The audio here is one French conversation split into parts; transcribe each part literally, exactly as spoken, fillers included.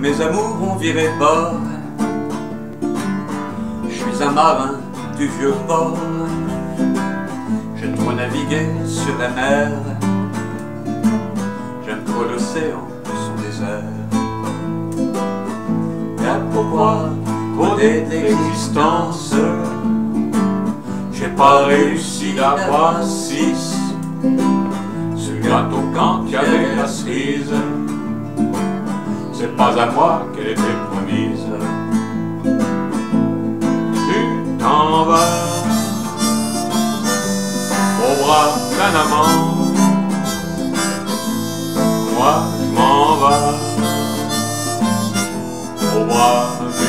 mes amours ont viré de bord. Je suis un marin du vieux port. J'aime trop naviguer sur la mer. J'aime trop l'océan, son désert. Y'a pourquoi rôder de l'existence. J'ai pas réussi d'avoir six. Ce gâteau quand il y avait la cerise. C'est pas à moi qu'elle était promise. Tu t'en vas au bras d'un amant. Moi je m'en vais au bras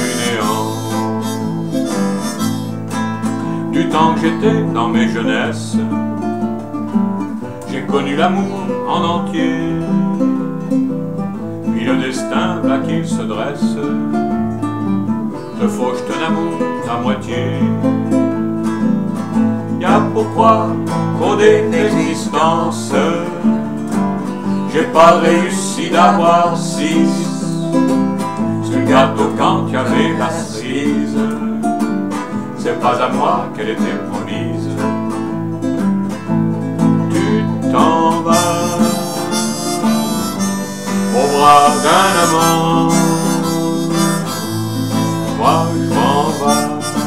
du néant. Du temps que j'étais dans mes jeunesses, j'ai connu l'amour en entier. Puis le destin, là qu'il se dresse, te fauche ton amour à moitié. Y'a pourquoi rôder l'existence. J'ai pas réussi d'avoir six. Ce gâteau quand il y avait la cerise. C'est pas à moi qu'elle était promise. Tu t'en vas au bras d'un amant. Moi je m'en vais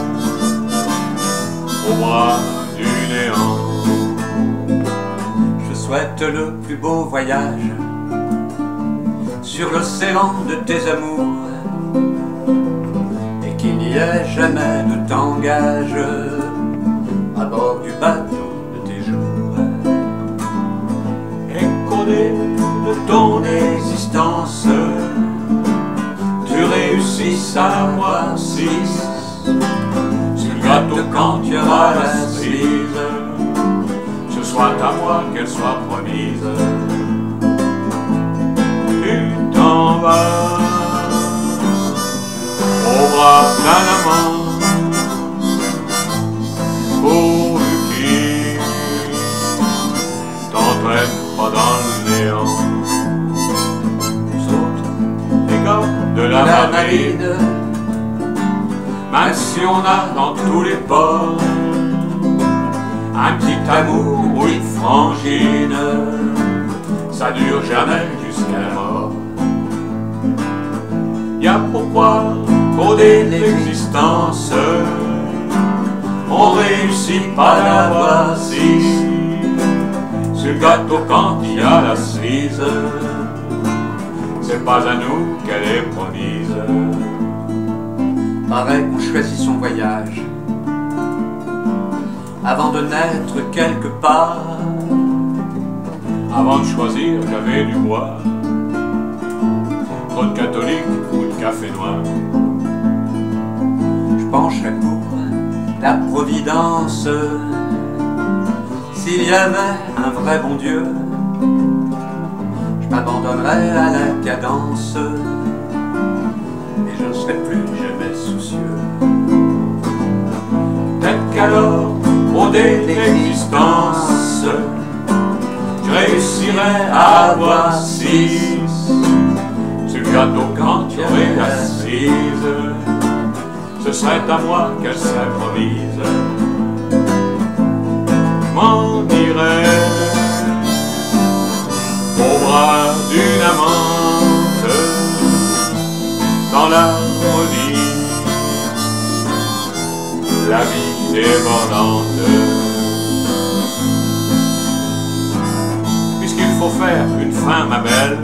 au bras du néant. Je souhaite le plus beau voyage sur l'océan de tes amours, et qu'il n'y ait jamais de tangage à bord du bateau de tes jours. Et qu'au début de ton existence, tu réussisses à avoir six. Ce gâteau quand il y aura la cerise, ce soit à moi qu'elle soit promise. Tu t'en vas au bras d'un amant, pourvu qu'il t'entraîne pas dans le néant. Saute les gars de la, la marine, même si on a dans tous les ports un petit amour ou une frangine, ça dure jamais jusqu'à la mort. Y'a pourquoi rôder l'existence. On réussit pas à l'avoir six. Ce gâteau quand il y a la cerise, c'est pas à nous qu'elle est promise. Pareil qu'on choisit son voyage avant de naître quelque part. Avant de choisir, j'avais du bois, trop de catholique ou de café noir. Je pencherais pour la providence. S'il y avait un vrai bon Dieu, je m'abandonnerais à la cadence et je ne serais plus jamais soucieux. Peut-être qu'alors, rôder l'existence, je réussirais à avoir six. Ce gâteau quand il y aurait la cerise, ce serait à moi qu'elle serait promise. Je m'en irais au bras d'une amante, dans l'harmonie, la vie débordante. Puisqu'il faut faire une fin, ma belle,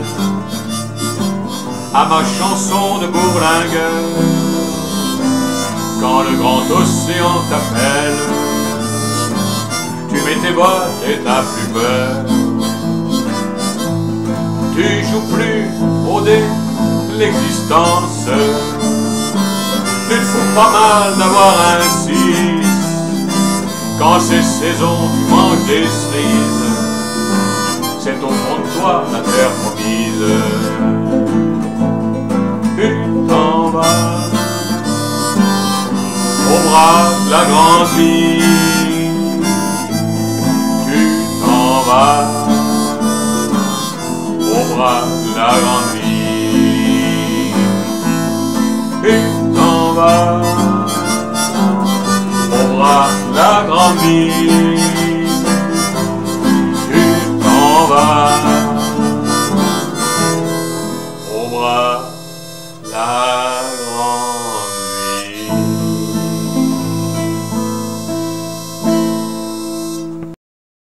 à ma chanson de bourlingue, quand le grand océan t'appelle, tu mets tes bottes et t'as plus peur. Tu joues plus au dé l'existence. Tu te fous pas mal d'avoir un six. Quand c'est saison, tu manges des cerises. C'est au fond de toi la terre promise. Tu t'en vas au bras de la grande vie. Tu t'en vas au bras de la grande vie. et t'en vas, on braque la grande ville.